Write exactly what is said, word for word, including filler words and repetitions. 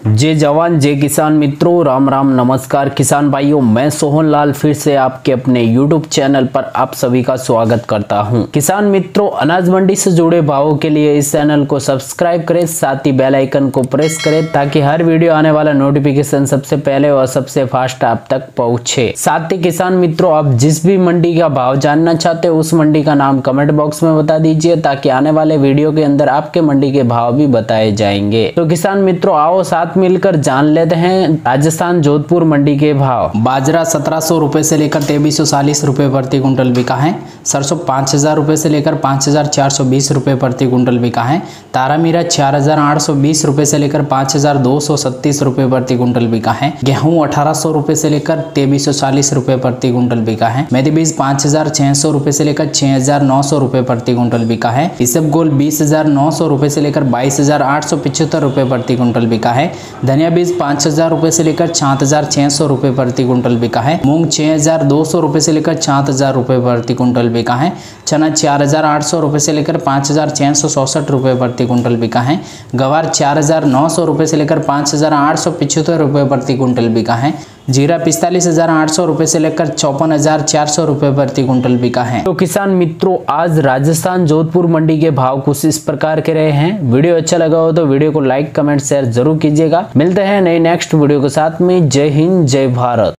जय जवान जय किसान मित्रों, राम राम नमस्कार किसान भाइयों। मैं सोहन लाल फिर से आपके अपने यूट्यूब चैनल पर आप सभी का स्वागत करता हूं। किसान मित्रों, अनाज मंडी से जुड़े भावों के लिए इस चैनल को सब्सक्राइब करें, साथ ही बेल आइकन को प्रेस करें ताकि हर वीडियो आने वाला नोटिफिकेशन सबसे पहले और सबसे फास्ट आप तक पहुंचे। साथ ही किसान मित्रों, आप जिस भी मंडी का भाव जानना चाहते हो उस मंडी का नाम कमेंट बॉक्स में बता दीजिए ताकि आने वाले वीडियो के अंदर आपके मंडी के भाव भी बताए जाएंगे। तो किसान मित्रों, आओ साथ मिलकर जान लेते हैं राजस्थान जोधपुर मंडी के भाव। बाजरा सत्रह सौ रुपए से लेकर तेईस सौ चालीस रुपए प्रति कुंटल बिका है। सरसों पाँच हजार रुपए से लेकर पाँच हजार चार सौ बीस रुपए प्रति कुंटल बिका है। तारा मीरा चार हजार आठ सौ बीस रुपए से लेकर पाँच हजार दो सौ सत्तीस रुपए प्रति कुंटल बिका है। गेहूं अठारह सौ रुपए से लेकर तेईस सौ चालीस रुपए प्रति कुंटल बिका है। मेथी बीज पाँच हजार छह सौ रुपए से लेकर छह हजार नौ सौ रुपए प्रति कुंटल बिका है। इसबगोल बीस हजार नौ सौ रुपए से लेकर बाईस हजार आठ सौ पिछहत्तर रुपए प्रति कुंटल बिका है। धनिया बीज पाँच हजार रुपए से लेकर छात हजार छह सौ रुपए प्रति कुंटल बिका है। मूंग छह हजार दो सौ रुपए से लेकर छात हजार रुपए प्रति कुंटल बिका है। चना चार हजार आठ सौ रुपए से लेकर पाँच हजार छह सौ चौसठ रुपए प्रति कुंटल बिका है। गवार चार हजार नौ सौ रुपए से लेकर पाँच हजार आठ सौ पिछहत्तर रुपए प्रति कुंटल बिका है। जीरा पिस्तालीस हजार आठ सौ रुपए से लेकर चौपन हजार चार सौ रुपए प्रति कुंटल बिका है। तो किसान मित्रों, आज राजस्थान जोधपुर मंडी के भाव कुछ इस प्रकार के रहे हैं। वीडियो अच्छा लगा हो तो वीडियो को लाइक कमेंट शेयर जरूर कीजिएगा। मिलते हैं नई नेक्स्ट वीडियो के साथ में। जय हिंद जय भारत।